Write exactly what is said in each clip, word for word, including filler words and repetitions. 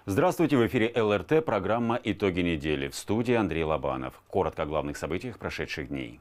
Здравствуйте, в эфире эл эр тэ, программа «Итоги недели». В студии Андрей Лобанов. Коротко о главных событиях прошедших дней.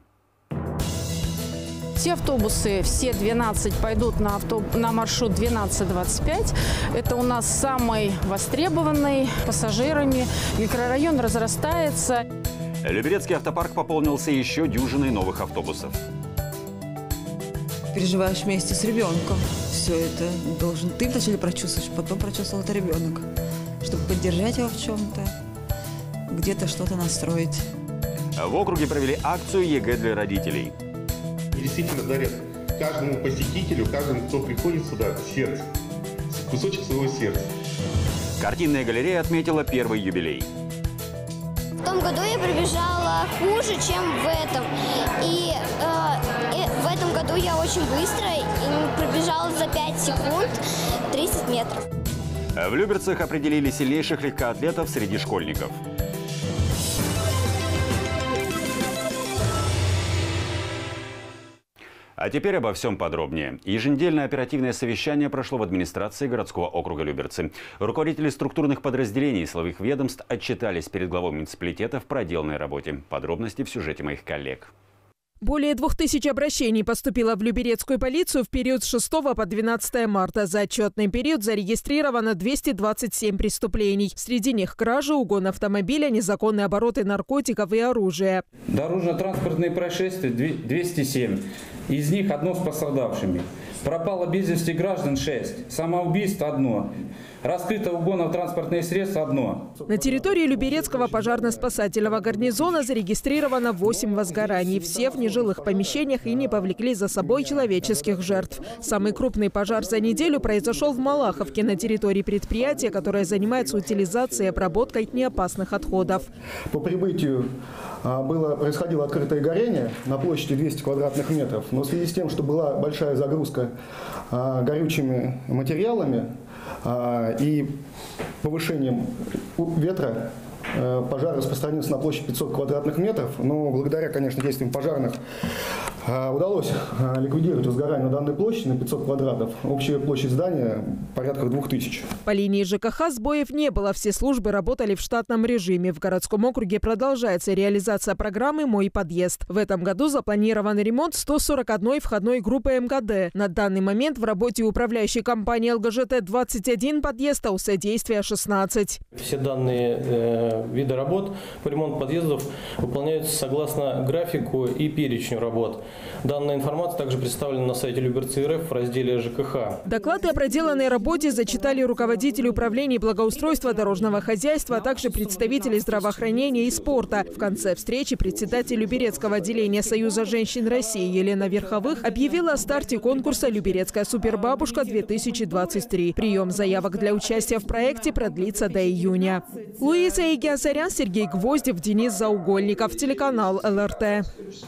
Все автобусы, все двенадцать, пойдут на, авто... на маршрут двенадцать двадцать пять. Это у нас самый востребованный пассажирами. Микрорайон разрастается. Люберецкий автопарк пополнился еще дюжиной новых автобусов. Переживаешь вместе с ребенком. Все это должен ты вначале прочувствовать, потом прочувствовал это ребенок. Чтобы поддержать его в чем-то, где-то что-то настроить. В округе провели акцию е гэ для родителей. Действительно дарят каждому посетителю, каждому, кто приходит сюда, сердце, кусочек своего сердца. Картинная галерея отметила первый юбилей. В том году я пробежала хуже, чем в этом. И, э, и в этом году я очень быстро и пробежала за пять секунд тридцать метров. В Люберцах определили сильнейших легкоатлетов среди школьников. А теперь обо всем подробнее. Еженедельное оперативное совещание прошло в администрации городского округа Люберцы. Руководители структурных подразделений и силовых ведомств отчитались перед главой муниципалитета в проделанной работе. Подробности в сюжете моих коллег. Более двух тысяч обращений поступило в Люберецкую полицию в период с шестого по двенадцатое марта. За отчетный период зарегистрировано двести двадцать семь преступлений. Среди них кражи, угон автомобиля, незаконные обороты наркотиков и оружия. Дорожно-транспортные происшествия двести семь. Из них одно с пострадавшими. Пропало без вести граждан шесть. Самоубийство одно. Раскрыто угонов транспортные средства одно. На территории Люберецкого пожарно-спасательного гарнизона зарегистрировано восемь возгораний. Все в нежилых помещениях и не повлекли за собой человеческих жертв. Самый крупный пожар за неделю произошел в Малаховке на территории предприятия, которое занимается утилизацией и обработкой неопасных отходов. По прибытию было, происходило открытое горение на площади двести квадратных метров. Но в связи с тем, что была большая загрузка горючими материалами и повышением ветра, пожар распространился на площадь пятьсот квадратных метров, но благодаря, конечно, действиям пожарных удалось ликвидировать возгорание на данной площади на пятьсот квадратов. Общая площадь здания порядка двух тысяч. По линии жэ ка ха сбоев не было. Все службы работали в штатном режиме. В городском округе продолжается реализация программы «Мой подъезд». В этом году запланирован ремонт сто сорок одной входной группы эм ка дэ. На данный момент в работе управляющей компании эл гэ жэ тэ двадцать один подъезд, а у содействия шестнадцать. Все данные э, виды работ по ремонту подъездов выполняются согласно графику и перечню работ. Данная информация также представлена на сайте Люберцы эр эф в разделе жэ ка ха. Доклады о проделанной работе зачитали руководители управления благоустройства дорожного хозяйства, а также представители здравоохранения и спорта. В конце встречи председатель Люберецкого отделения Союза женщин России Елена Верховых объявила о старте конкурса «Люберецкая супербабушка-две тысячи двадцать три». Прием заявок для участия в проекте продлится до июня. Луиза Игиазарян, Сергей Гвоздев, Денис Заугольников, телеканал эл эр тэ.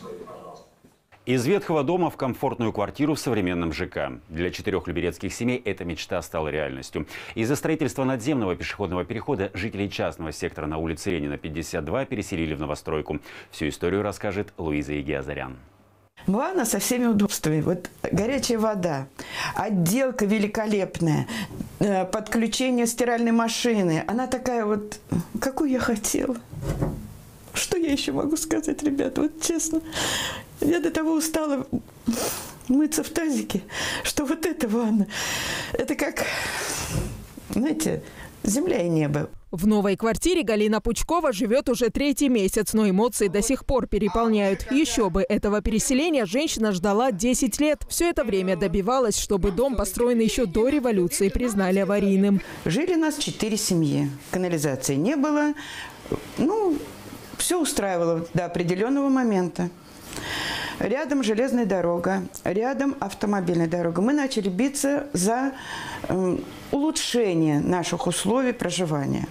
Из ветхого дома в комфортную квартиру в современном жэ ка. Для четырех люберецких семей эта мечта стала реальностью. Из-за строительства надземного пешеходного перехода жителей частного сектора на улице Ленина, пятьдесят два, переселили в новостройку. Всю историю расскажет Луиза Игиазарян. Ванна со всеми удобствами. Вот горячая вода, отделка великолепная, подключение стиральной машины. Она такая вот, какую я хотела. Что я еще могу сказать, ребята, вот честно. Я до того устала мыться в тазике, что вот эта ванна, это как, знаете, земля и небо. В новой квартире Галина Пучкова живет уже третий месяц, но эмоции до сих пор переполняют. Еще бы, этого переселения женщина ждала десять лет. Все это время добивалась, чтобы дом, построенный еще до революции, признали аварийным. Жили нас четыре семьи. Канализации не было. Ну, все устраивало до определенного момента. Рядом железная дорога, рядом автомобильная дорога. Мы начали биться за э, улучшение наших условий проживания.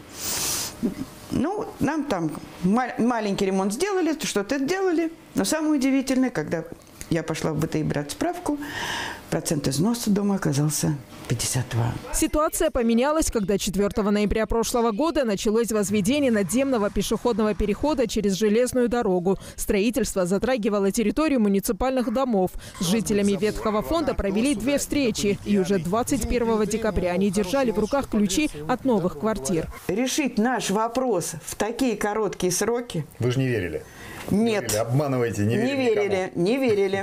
Ну, нам там маленький ремонт сделали, что-то делали. Но самое удивительное, когда Я пошла в бэ тэ и брать справку. Процент износа дома оказался пятьдесят два. Ситуация поменялась, когда четвёртого ноября прошлого года началось возведение надземного пешеходного перехода через железную дорогу. Строительство затрагивало территорию муниципальных домов. С жителями ветхого фонда провели две встречи. И уже двадцать первого декабря они держали в руках ключи от новых квартир. Решить наш вопрос в такие короткие сроки... Вы же не верили? Нет. Верили, обманываете, не верили. Не верили, не верили.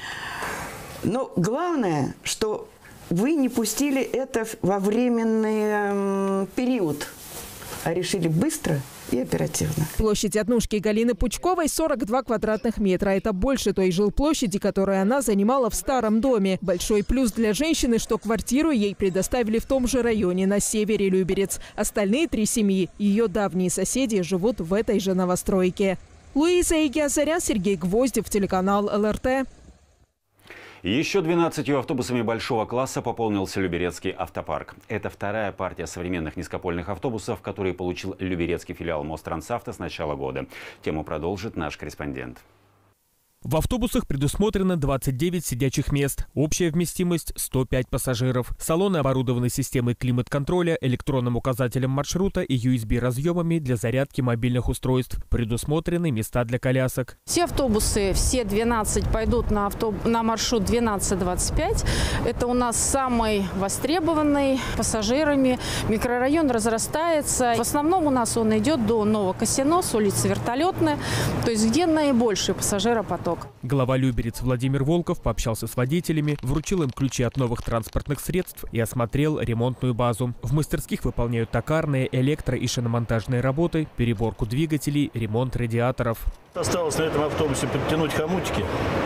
Но главное, что вы не пустили это во временный период, а решили быстро и оперативно. Площадь однушки Галины Пучковой сорок два квадратных метра. Это больше той жилплощади, которую она занимала в старом доме. Большой плюс для женщины, что квартиру ей предоставили в том же районе, на севере Люберец. Остальные три семьи, ее давние соседи, живут в этой же новостройке. Луиза Игиазарян, Сергей Гвоздев, телеканал эл эр тэ. Еще двенадцатью автобусами большого класса пополнился Люберецкий автопарк. Это вторая партия современных низкопольных автобусов, которые получил Люберецкий филиал Мострансавто с начала года. Тему продолжит наш корреспондент. В автобусах предусмотрено двадцать девять сидячих мест. Общая вместимость – сто пять пассажиров. Салоны оборудованы системой климат-контроля, электронным указателем маршрута и ю эс би-разъемами для зарядки мобильных устройств. Предусмотрены места для колясок. Все автобусы, все двенадцать, пойдут на, авто... на маршрут двенадцать двадцать пять. Это у нас самый востребованный пассажирами. Микрорайон разрастается. В основном у нас он идет до Новокосино, с улицы Вертолетная, то есть где наибольший пассажиропоток. Глава Люберец Владимир Волков пообщался с водителями, вручил им ключи от новых транспортных средств и осмотрел ремонтную базу. В мастерских выполняют токарные, электро- и шиномонтажные работы, переборку двигателей, ремонт радиаторов. Осталось на этом автобусе подтянуть хомутики,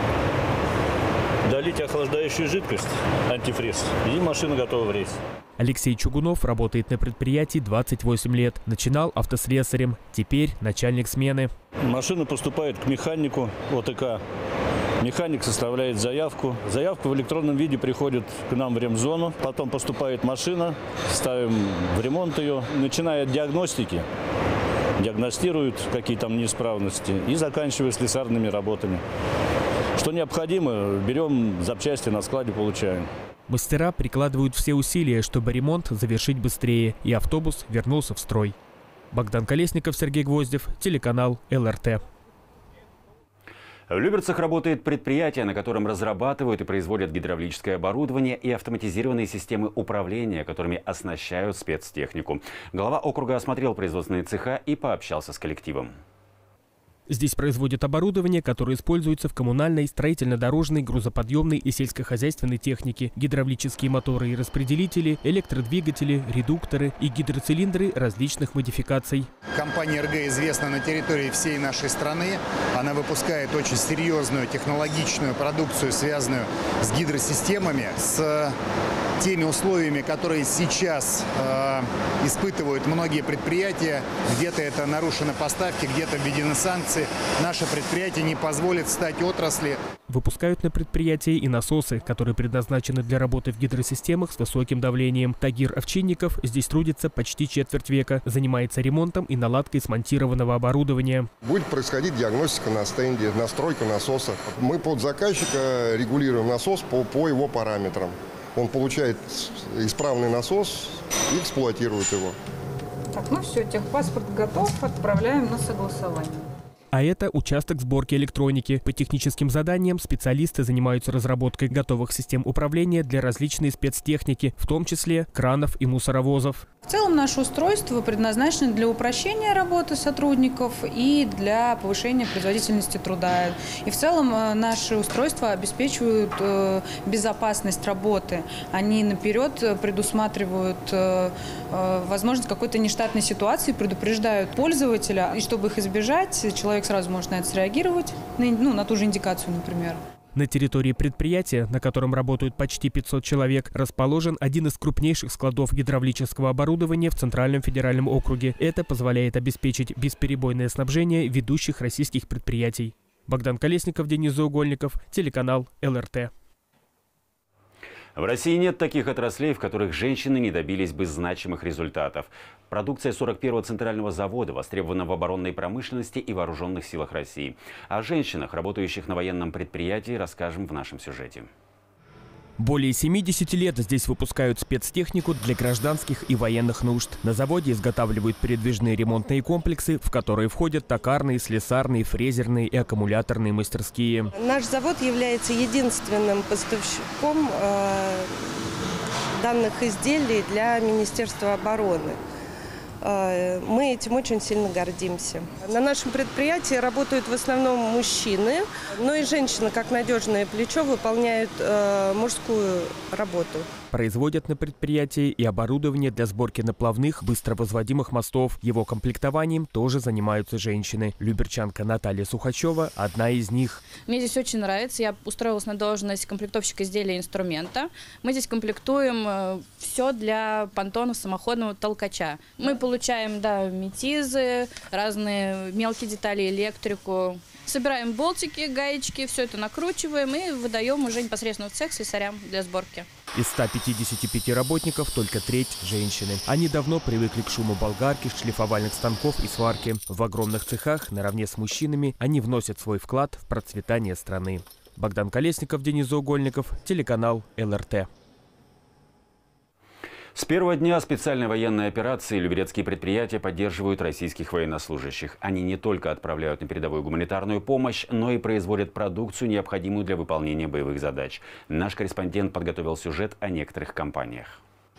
долить охлаждающую жидкость, антифриз, и машина готова в рейс. Алексей Чугунов работает на предприятии двадцать восемь лет. Начинал автослесарем, теперь начальник смены. Машина поступает к механику о тэ ка. Механик составляет заявку. Заявка в электронном виде приходит к нам в ремзону. Потом поступает машина, ставим в ремонт ее. Начиная от диагностики, диагностируют, какие там неисправности, и заканчивая слесарными работами. Что необходимо, берем запчасти, на складе получаем. Мастера прикладывают все усилия, чтобы ремонт завершить быстрее, и автобус вернулся в строй. Богдан Колесников, Сергей Гвоздев, телеканал эл эр тэ. В Люберцах работает предприятие, на котором разрабатывают и производят гидравлическое оборудование и автоматизированные системы управления, которыми оснащают спецтехнику. Глава округа осмотрел производственные цеха и пообщался с коллективом. Здесь производят оборудование, которое используется в коммунальной, строительно-дорожной, грузоподъемной и сельскохозяйственной технике. Гидравлические моторы и распределители, электродвигатели, редукторы и гидроцилиндры различных модификаций. Компания эр гэ известна на территории всей нашей страны. Она выпускает очень серьезную технологичную продукцию, связанную с гидросистемами, с теми условиями, которые сейчас э, испытывают многие предприятия. Где-то это нарушены поставки, где-то введены санкции. Наше предприятие не позволит стать отрасли. Выпускают на предприятии и насосы, которые предназначены для работы в гидросистемах с высоким давлением. Тагир Овчинников здесь трудится почти четверть века. Занимается ремонтом и наладкой смонтированного оборудования. Будет происходить диагностика на стенде, настройка насоса. Мы под заказчика регулируем насос по, по его параметрам. Он получает исправный насос и эксплуатирует его. Так, ну все, техпаспорт готов, отправляем на согласование. А это участок сборки электроники. По техническим заданиям специалисты занимаются разработкой готовых систем управления для различной спецтехники, в том числе кранов и мусоровозов. В целом наше устройство предназначено для упрощения работы сотрудников и для повышения производительности труда. И в целом наши устройства обеспечивают безопасность работы. Они наперед предусматривают возможность какой-то нештатной ситуации, предупреждают пользователя. И чтобы их избежать, человек сразу может на это среагировать, ну, на ту же индикацию, например. На территории предприятия, на котором работают почти пятьсот человек, расположен один из крупнейших складов гидравлического оборудования в Центральном федеральном округе. Это позволяет обеспечить бесперебойное снабжение ведущих российских предприятий. Богдан Колесников, Денис Заугольников, телеканал эл эр тэ. В России нет таких отраслей, в которых женщины не добились бы значимых результатов. Продукция сорок первого центрального завода востребована в оборонной промышленности и вооруженных силах России. О женщинах, работающих на военном предприятии, расскажем в нашем сюжете. Более семидесяти лет здесь выпускают спецтехнику для гражданских и военных нужд. На заводе изготавливают передвижные ремонтные комплексы, в которые входят токарные, слесарные, фрезерные и аккумуляторные мастерские. Наш завод является единственным поставщиком э, данных изделий для Министерства обороны. Мы этим очень сильно гордимся. На нашем предприятии работают в основном мужчины, но и женщины, как надежное плечо, выполняют э, мужскую работу. Производят на предприятии и оборудование для сборки наплавных, быстровозводимых мостов. Его комплектованием тоже занимаются женщины. Люберчанка Наталья Сухачева – одна из них. Мне здесь очень нравится. Я устроилась на должность комплектовщика изделия и инструмента. Мы здесь комплектуем все для понтонов самоходного толкача. Мы получаем, да, метизы, разные мелкие детали, электрику. Собираем болтики, гаечки, все это накручиваем и выдаем уже непосредственно в цех слесарям для сборки. Из ста пятидесяти пяти работников только треть – женщины. Они давно привыкли к шуму болгарки, шлифовальных станков и сварки. В огромных цехах, наравне с мужчинами, они вносят свой вклад в процветание страны. Богдан Колесников, Денис Заугольников, телеканал эл эр тэ. С первого дня специальной военной операции люберецкие предприятия поддерживают российских военнослужащих. Они не только отправляют на передовую гуманитарную помощь, но и производят продукцию, необходимую для выполнения боевых задач. Наш корреспондент подготовил сюжет о некоторых компаниях.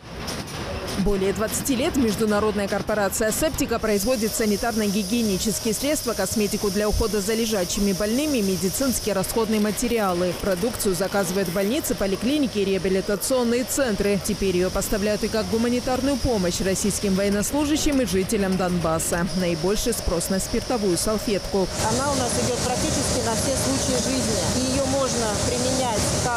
Более двадцати лет международная корпорация «Септика» производит санитарно-гигиенические средства, косметику для ухода за лежачими больными, медицинские расходные материалы. Продукцию заказывают больницы, поликлиники и реабилитационные центры. Теперь ее поставляют и как гуманитарную помощь российским военнослужащим и жителям Донбасса. Наибольший спрос на спиртовую салфетку. Она у нас идет практически на все случаи жизни. Ее можно применять как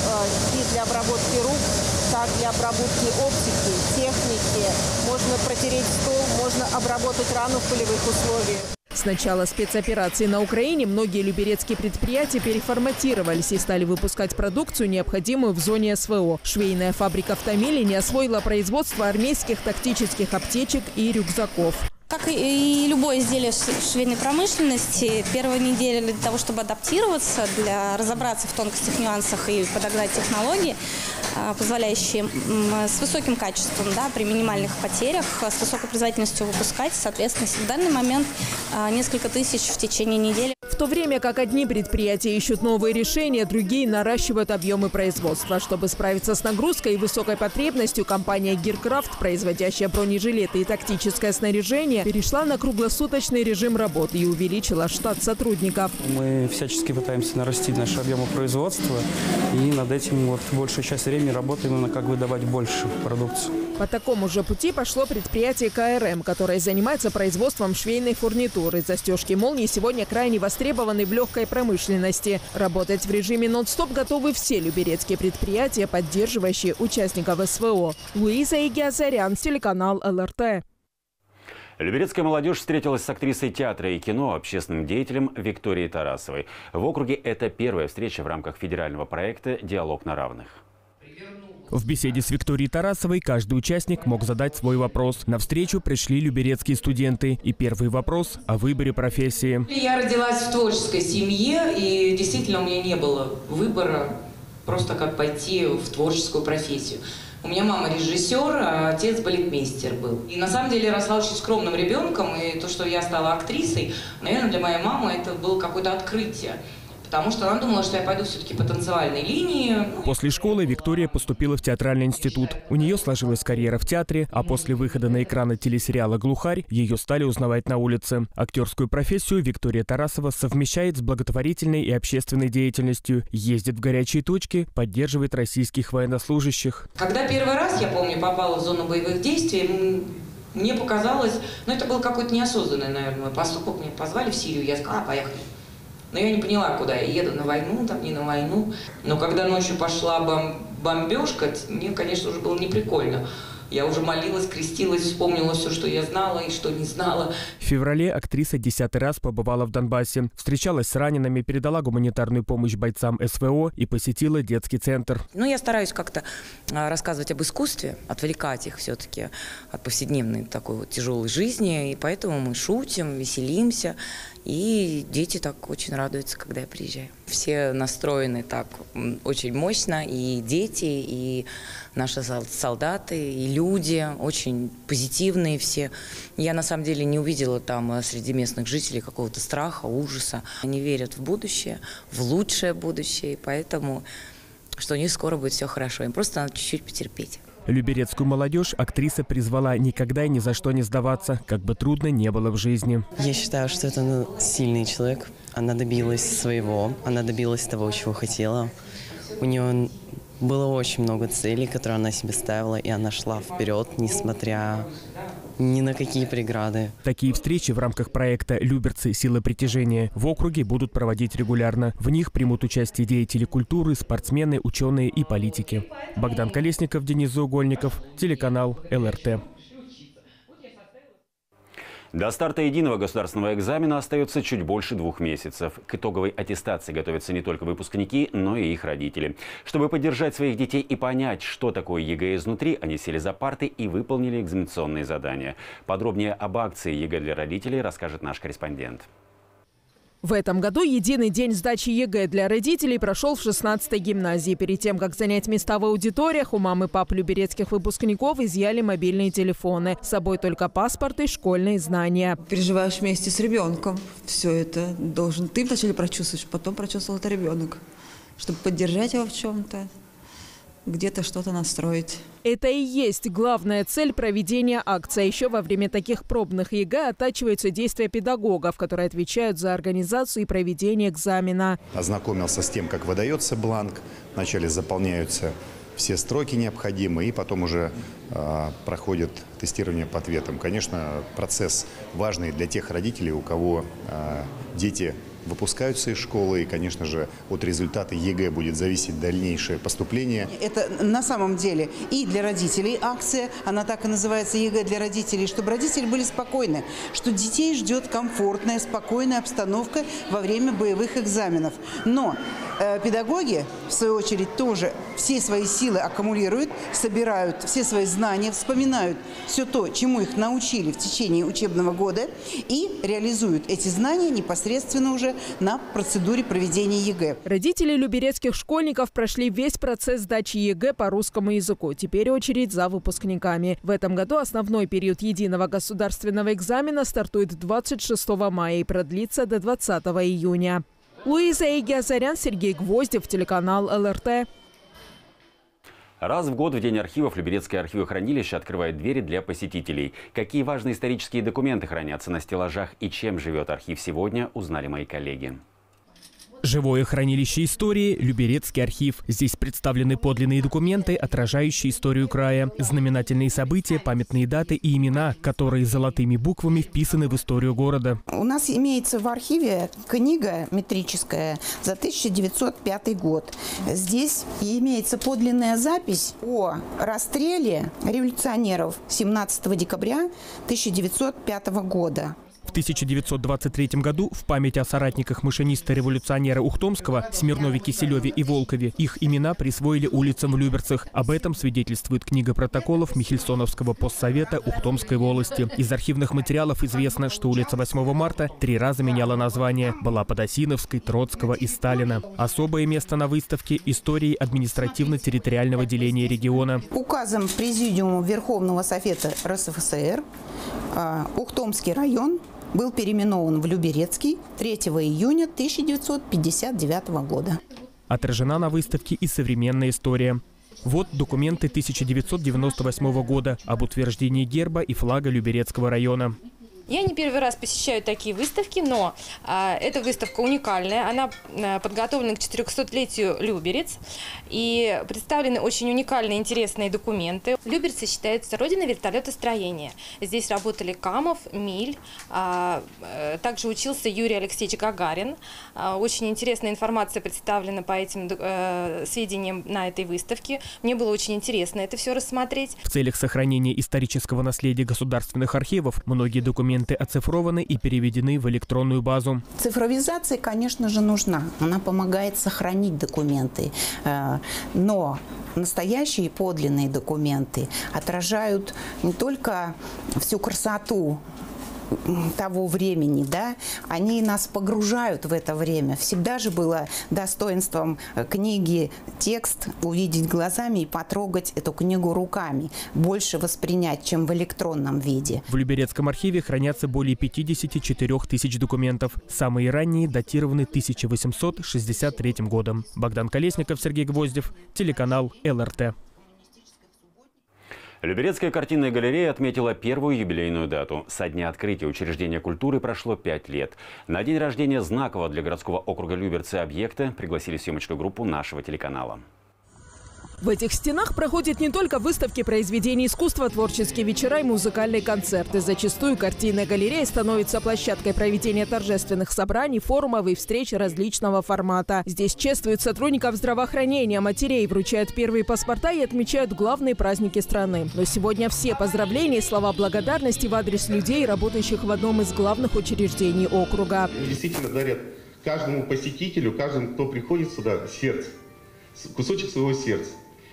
и для обработки рук, так для обработки оптики, техники. Можно протереть стол, можно обработать рану в полевых условиях. С начала спецоперации на Украине многие люберецкие предприятия переформатировались и стали выпускать продукцию, необходимую в зоне эс вэ о. Швейная фабрика в Томиле не освоила производство армейских тактических аптечек и рюкзаков. Как и любое изделие швейной промышленности, первая неделя для того, чтобы адаптироваться, для разобраться в тонкостях, нюансах и подогнать технологии, позволяющие с высоким качеством, да, при минимальных потерях, с высокой производительностью выпускать. Соответственно, в данный момент несколько тысяч в течение недели. В то время как одни предприятия ищут новые решения, другие наращивают объемы производства. Чтобы справиться с нагрузкой и высокой потребностью, компания «Гиркрафт», производящая бронежилеты и тактическое снаряжение, перешла на круглосуточный режим работы и увеличила штат сотрудников. Мы всячески пытаемся нарастить наши объемы производства и над этим вот большую часть времени работаем именно как выдавать больше продукцию. По такому же пути пошло предприятие ка эр эм, которое занимается производством швейной фурнитуры. Застежки молнии сегодня крайне востребованы в легкой промышленности. Работать в режиме нон-стоп готовы все люберецкие предприятия, поддерживающие участников эс вэ о. Луиза Игиазарян, телеканал эл эр тэ. Люберецкая молодежь встретилась с актрисой театра и кино, общественным деятелем Викторией Тарасовой. В округе это первая встреча в рамках федерального проекта «Диалог на равных». В беседе с Викторией Тарасовой каждый участник мог задать свой вопрос. На встречу пришли люберецкие студенты. И первый вопрос о выборе профессии. Я родилась в творческой семье, и действительно у меня не было выбора, просто как пойти в творческую профессию. У меня мама режиссер, а отец балетмейстер был. И на самом деле я росла очень скромным ребенком, и то, что я стала актрисой, наверное, для моей мамы это было какое-то открытие. Потому что она думала, что я пойду все-таки по танцевальной линии. После школы Виктория поступила в театральный институт. У нее сложилась карьера в театре, а после выхода на экраны телесериала «Глухарь» ее стали узнавать на улице. Актерскую профессию Виктория Тарасова совмещает с благотворительной и общественной деятельностью, ездит в горячие точки, поддерживает российских военнослужащих. Когда первый раз, я помню, попала в зону боевых действий, мне показалось, ну это был какой-то неосознанный, наверное, мой поступок. Мне позвали в Сирию, я сказала, а, поехали. Но я не поняла, куда я еду, на войну, там не на войну. Но когда ночью пошла бом бомбежка, мне, конечно, уже было неприкольно. Я уже молилась, крестилась, вспомнила все, что я знала и что не знала. В феврале актриса десятый раз побывала в Донбассе. Встречалась с ранеными, передала гуманитарную помощь бойцам эс вэ о и посетила детский центр. Ну, я стараюсь как-то рассказывать об искусстве, отвлекать их все-таки от повседневной такой вот тяжелой жизни. И поэтому мы шутим, веселимся. И дети так очень радуются, когда я приезжаю. Все настроены так очень мощно, и дети, и наши солдаты, и люди, очень позитивные все. Я на самом деле не увидела там среди местных жителей какого-то страха, ужаса. Они верят в будущее, в лучшее будущее, и поэтому, что у них скоро будет все хорошо. Им просто надо чуть-чуть потерпеть. Люберецкую молодежь актриса призвала никогда и ни за что не сдаваться, как бы трудно не было в жизни. Я считаю, что это ну, сильный человек. Она добилась своего, она добилась того, чего хотела. У нее было очень много целей, которые она себе ставила, и она шла вперед, несмотря ни на какие преграды. Такие встречи в рамках проекта «Люберцы. Сила притяжения» в округе будут проводить регулярно. В них примут участие деятели культуры, спортсмены, ученые и политики. Богдан Колесников, Денис Заугольников, телеканал эл эр тэ. До старта единого государственного экзамена остается чуть больше двух месяцев. К итоговой аттестации готовятся не только выпускники, но и их родители. Чтобы поддержать своих детей и понять, что такое е гэ изнутри, они сели за парты и выполнили экзаменационные задания. Подробнее об акции е гэ для родителей расскажет наш корреспондент. В этом году единый день сдачи е гэ для родителей прошел в шестнадцатой гимназии. Перед тем, как занять места в аудиториях, у мам и пап люберецких выпускников изъяли мобильные телефоны. С собой только паспорт и школьные знания. Переживаешь вместе с ребенком. Все это должен ты вначале прочувствовать, потом прочувствовал это ребенок. Чтобы поддержать его в чем-то, где-то что-то настроить. Это и есть главная цель проведения акции. Еще во время таких пробных е гэ оттачиваются действия педагогов, которые отвечают за организацию и проведение экзамена. Ознакомился с тем, как выдается бланк. Вначале заполняются все строки необходимые, и потом уже э, проходит тестирование по ответам. Конечно, процесс важный для тех родителей, у кого э, дети выпускаются из школы, и, конечно же, от результата е гэ будет зависеть дальнейшее поступление. Это на самом деле и для родителей акция, она так и называется е гэ для родителей, чтобы родители были спокойны, что детей ждет комфортная, спокойная обстановка во время боевых экзаменов. Но э, педагоги, в свою очередь, тоже все свои силы аккумулируют, собирают все свои знания, вспоминают все то, чему их научили в течение учебного года, и реализуют эти знания непосредственно уже на процедуре проведения е гэ. Родители люберецких школьников прошли весь процесс сдачи е гэ по русскому языку. Теперь очередь за выпускниками. В этом году основной период единого государственного экзамена стартует двадцать шестого мая и продлится до двадцатого июня. Луиза Игиазарян, Сергей Гвоздев, телеканал эл эр тэ. Раз в год в День архивов Люберецкое архивохранилище открывает двери для посетителей. Какие важные исторические документы хранятся на стеллажах и чем живет архив сегодня, узнали мои коллеги. Живое хранилище истории – Люберецкий архив. Здесь представлены подлинные документы, отражающие историю края. Знаменательные события, памятные даты и имена, которые золотыми буквами вписаны в историю города. У нас имеется в архиве книга метрическая за тысяча девятьсот пятый год. Здесь имеется подлинная запись о расстреле революционеров семнадцатого декабря тысяча девятьсот пятого года. В тысяча девятьсот двадцать третьем году в память о соратниках машиниста-революционера Ухтомского, Смирнове, Киселеве и Волкове их имена присвоили улицам в Люберцах. Об этом свидетельствует книга протоколов Михельсоновского постсовета Ухтомской волости. Из архивных материалов известно, что улица восьмого марта три раза меняла название. Была Подосиновской, Троцкого и Сталина. Особое место на выставке – истории административно-территориального деления региона. Указом Президиума Верховного Совета эр эс эф эс эр Ухтомский район был переименован в Люберецкий третьего июня тысяча девятьсот пятьдесят девятого года. Отражена на выставке и современная история. Вот документы тысяча девятьсот девяносто восьмого года об утверждении герба и флага Люберецкого района. Я не первый раз посещаю такие выставки, но а, эта выставка уникальная. Она а, подготовлена к четырехсотлетию Люберец. И представлены очень уникальные, интересные документы. Люберцы считается родиной вертолетостроения. Здесь работали Камов, Миль. А, а, также учился Юрий Алексеевич Гагарин. А, очень интересная информация представлена по этим а, сведениям на этой выставке. Мне было очень интересно это все рассмотреть. В целях сохранения исторического наследия государственных архивов многие документы оцифрованы и переведены в электронную базу. Цифровизация, конечно же, нужна. Она помогает сохранить документы. Но настоящие подлинные документы отражают не только всю красоту того времени, да, они нас погружают в это время. Всегда же было достоинством книги текст увидеть глазами и потрогать эту книгу руками. Больше воспринять, чем в электронном виде. В Люберецком архиве хранятся более пятидесяти четырёх тысяч документов. Самые ранние датированы тысяча восемьсот шестьдесят третьим годом. Богдан Колесников, Сергей Гвоздев, телеканал эл эр тэ. Люберецкая картинная галерея отметила первую юбилейную дату. Со дня открытия учреждения культуры прошло пять лет. На день рождения знакового для городского округа Люберцы объекта пригласили съемочную группу нашего телеканала. В этих стенах проходят не только выставки произведений искусства, творческие вечера и музыкальные концерты. Зачастую картинная галерея становится площадкой проведения торжественных собраний, форумов и встреч различного формата. Здесь чествуют сотрудников здравоохранения, матерей, вручают первые паспорта и отмечают главные праздники страны. Но сегодня все поздравления и слова благодарности в адрес людей, работающих в одном из главных учреждений округа. Действительно дарят каждому посетителю, каждому, кто приходит сюда, сердце, кусочек своего сердца.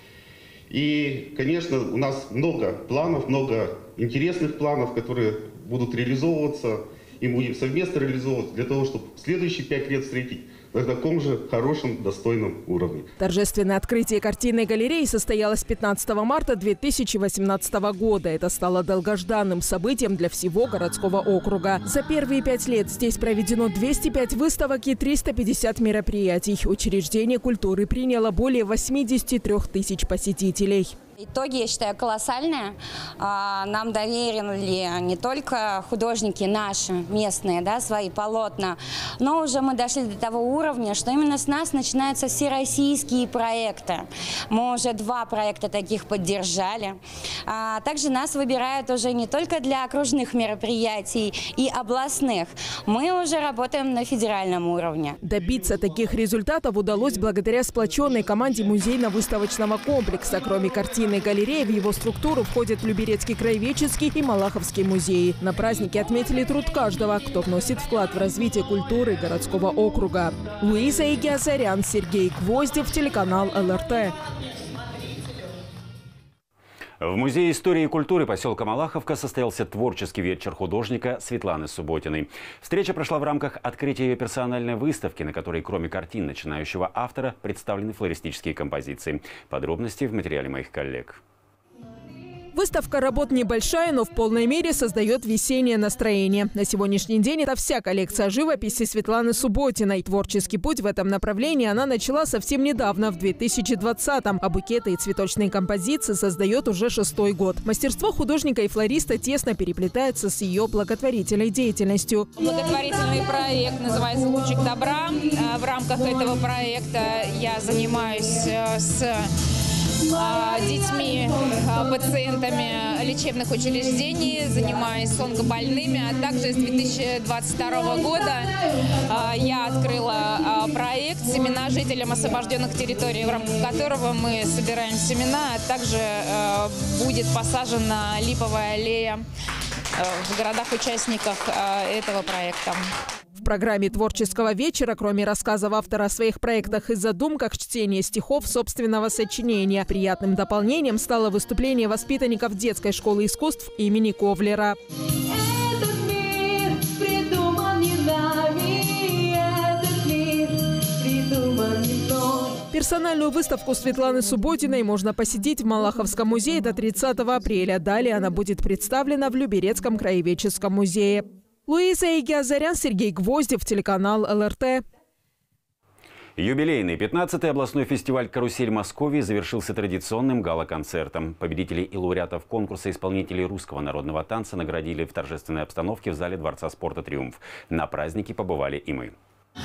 И, конечно, у нас много планов, много интересных планов, которые будут реализовываться, и будем совместно реализовываться для того, чтобы следующие пять лет встретить на таком же хорошем, достойном уровне. Торжественное открытие картинной галереи состоялось пятнадцатого марта две тысячи восемнадцатого года. Это стало долгожданным событием для всего городского округа. За первые пять лет здесь проведено двести пять выставок и триста пятьдесят мероприятий. Учреждение культуры приняло более восьмидесяти трёх тысяч посетителей. Итоги, я считаю, колоссальные. Нам доверили не только художники наши, местные, да, свои полотна, но уже мы дошли до того уровня, что именно с нас начинаются всероссийские проекты. Мы уже два проекта таких поддержали. Также нас выбирают уже не только для окружных мероприятий и областных. Мы уже работаем на федеральном уровне. Добиться таких результатов удалось благодаря сплоченной команде музейно-выставочного комплекса. Кроме картин галереи, в его структуру входят Люберецкий краеведческий и Малаховский музеи. На празднике отметили труд каждого, кто вносит вклад в развитие культуры городского округа. Луиза Игиазарян, Сергей Гвоздев, телеканал эл эр тэ. В Музее истории и культуры поселка Малаховка состоялся творческий вечер художника Светланы Субботиной. Встреча прошла в рамках открытия ее персональной выставки, на которой кроме картин начинающего автора представлены флористические композиции. Подробности в материале моих коллег. Выставка работ небольшая, но в полной мере создает весеннее настроение. На сегодняшний день это вся коллекция живописи Светланы Субботиной. Творческий путь в этом направлении она начала совсем недавно, в две тысячи двадцатом, а букеты и цветочные композиции создает уже шестой год. Мастерство художника и флориста тесно переплетается с ее благотворительной деятельностью. Благотворительный проект называется «Лучик добра». В рамках этого проекта я занимаюсь с детьми, пациентами лечебных учреждений, занимаюсь с онкобольными, а также с две тысячи двадцать второго года я открыла проект «Семена жителям освобожденных территорий», в рамках которого мы собираем семена, а также будет посажена липовая аллея в городах-участниках этого проекта. В программе творческого вечера, кроме рассказов автора о своих проектах и задумках, чтение стихов собственного сочинения. Приятным дополнением стало выступление воспитанников детской школы искусств имени Ковлера. Персональную выставку Светланы Субботиной можно посетить в Малаховском музее до тридцатого апреля. Далее она будет представлена в Люберецком краеведческом музее. Луиза Игиазарян, Сергей Гвоздев, телеканал эл эр тэ. Юбилейный пятнадцатый областной фестиваль «Карусель Московии» завершился традиционным гала-концертом. Победителей и лауреатов конкурса исполнителей русского народного танца наградили в торжественной обстановке в зале Дворца спорта «Триумф». На празднике побывали и мы.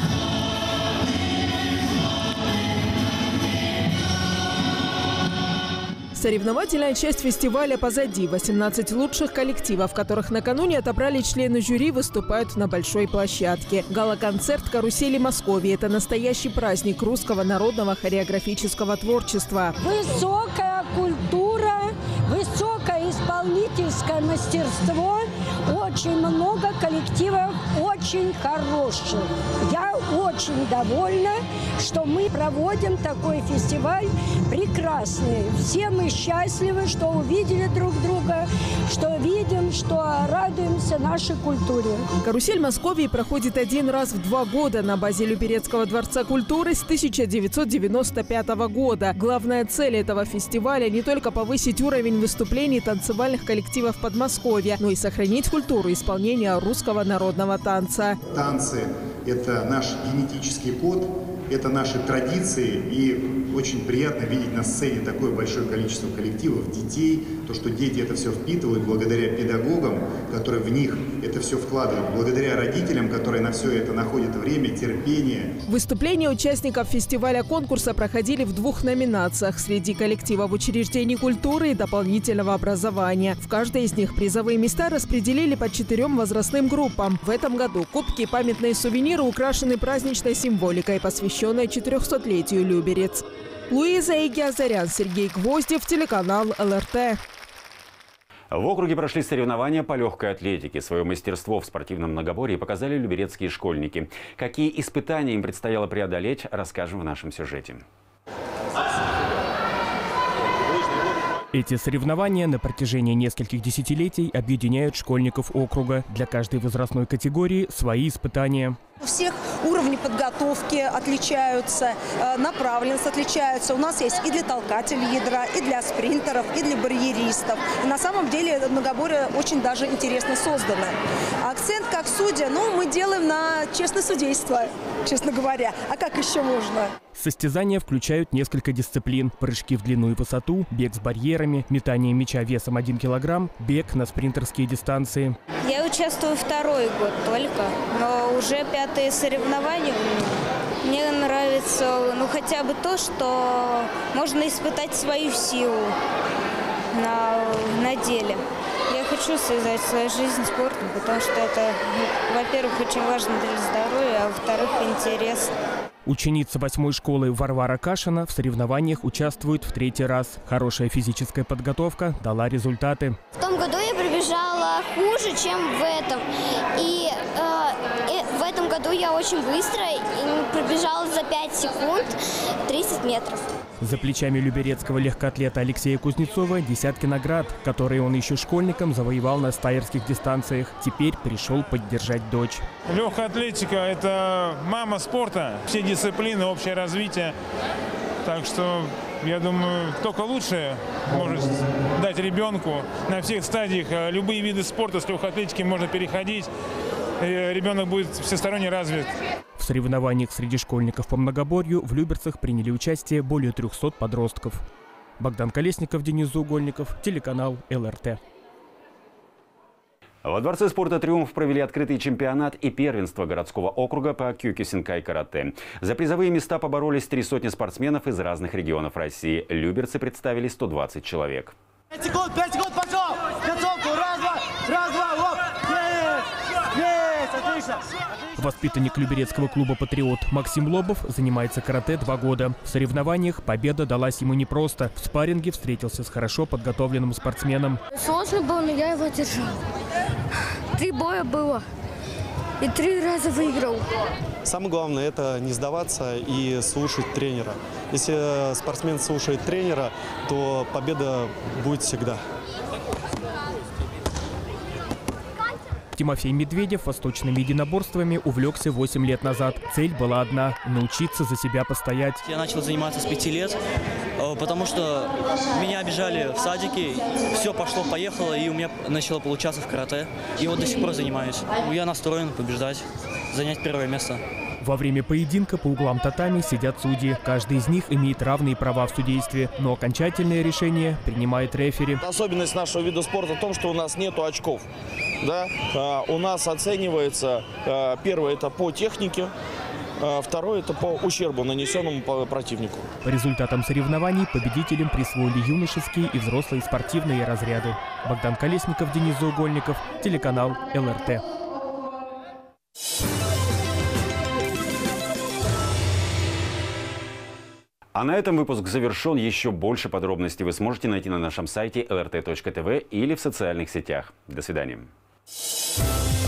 Соревновательная часть фестиваля позади. восемнадцать лучших коллективов, которых накануне отобрали члены жюри, выступают на большой площадке. Гала-концерт «Карусели Московии» – это настоящий праздник русского народного хореографического творчества. Высокая культура, высокое исполнительское мастерство, очень много коллективов очень хороших. Я очень довольна, что мы проводим такой фестиваль прекрасный. Все мы счастливы, что увидели друг друга, что видим, что радуемся нашей культуре. «Карусель Московии» проходит один раз в два года на базе Люберецкого дворца культуры с тысяча девятьсот девяносто пятого года. Главная цель этого фестиваля – не только повысить уровень выступлений танцевальных коллективов Подмосковья, но и сохранить культуру исполнения русского народного танца. Танцы – это наш генетический код, это наши традиции, и очень приятно видеть на сцене такое большое количество коллективов, детей, то, что дети это все впитывают благодаря педагогам, которые в них это все вкладывают, благодаря родителям, которые на все это находят время, терпение. Выступления участников фестиваля конкурса проходили в двух номинациях среди коллективов учреждений культуры и дополнительного образования. В каждой из них призовые места распределили по четырем возрастным группам. В этом году кубки и памятные сувениры украшены праздничной символикой, посвященной четырехсотлетию Люберец. Луиза Игиазарян, Сергей Гвоздев, телеканал эл эр тэ. В округе прошли соревнования по легкой атлетике. Свое мастерство в спортивном многоборье показали люберецкие школьники. Какие испытания им предстояло преодолеть, расскажем в нашем сюжете. Эти соревнования на протяжении нескольких десятилетий объединяют школьников округа. Для каждой возрастной категории свои испытания. У всех уровни подготовки отличаются, направленность отличаются. У нас есть и для толкателей ядра, и для спринтеров, и для барьеристов. И на самом деле многоборье очень даже интересно создано. Акцент как судья, ну, мы делаем на честное судейство, честно говоря. А как еще можно? Состязания включают несколько дисциплин. Прыжки в длину и высоту, бег с барьерами, метание мяча весом один килограмм, бег на спринтерские дистанции. Я участвую второй год только, но уже пятые соревнования. Мне нравится, ну, хотя бы то, что можно испытать свою силу на, на деле. Я хочу связать свою жизнь спортом, потому что это, во-первых, очень важно для здоровья, а во-вторых, интересно. Ученица восьмой школы Варвара Кашина в соревнованиях участвует в третий раз. Хорошая физическая подготовка дала результаты. В том году я пробежала хуже, чем в этом. И э, в этом году я очень быстро пробежала за пять секунд тридцать метров. За плечами люберецкого легкоатлета Алексея Кузнецова десятки наград, которые он еще школьником завоевал на стайерских дистанциях. Теперь пришел поддержать дочь. Легкая атлетика – это мама спорта. Все дисциплины, общее развитие. Так что, я думаю, только лучшее может дать ребенку на всех стадиях. Любые виды спорта с легкой атлетики можно переходить. И ребенок будет всесторонне развит. В соревнованиях среди школьников по многоборью в Люберцах приняли участие более трёхсот подростков. Богдан Колесников, Денис Заугольников, телеканал эл эр тэ. Во Дворце спорта «Триумф» провели открытый чемпионат и первенство городского округа по кёкюсинкай-карате. За призовые места поборолись три сотни спортсменов из разных регионов России. Люберцы представили сто двадцать человек. пять секунд, пять секунд, пошел! Концовку, раз, два, раз, два, оп! Есть! Есть! Отлично! Воспитанник люберецкого клуба «Патриот» Максим Лобов занимается карате два года. В соревнованиях победа далась ему непросто. В спарринге встретился с хорошо подготовленным спортсменом. Сложно было, но я его держал. Три боя было. И три раза выиграл. Самое главное – это не сдаваться и слушать тренера. Если спортсмен слушает тренера, то победа будет всегда. Тимофей Медведев восточными единоборствами увлекся восемь лет назад. Цель была одна – научиться за себя постоять. Я начал заниматься с пяти лет, потому что меня обижали в садике. Все пошло-поехало, и у меня начало получаться в карате. И вот до сих пор занимаюсь. Я настроен побеждать, занять первое место. Во время поединка по углам татами сидят судьи. Каждый из них имеет равные права в судействе, но окончательное решение принимает рефери. Особенность нашего вида спорта в том, что у нас нету очков. Да? А, у нас оценивается, а, первое, это по технике, а, второе, это по ущербу, нанесенному по противнику. По результатам соревнований победителям присвоили юношеские и взрослые спортивные разряды. Богдан Колесников, Денис Заугольников, телеканал эл эр тэ. А на этом выпуск завершен. Еще больше подробностей вы сможете найти на нашем сайте эл эр тэ точка тэ вэ или в социальных сетях. До свидания.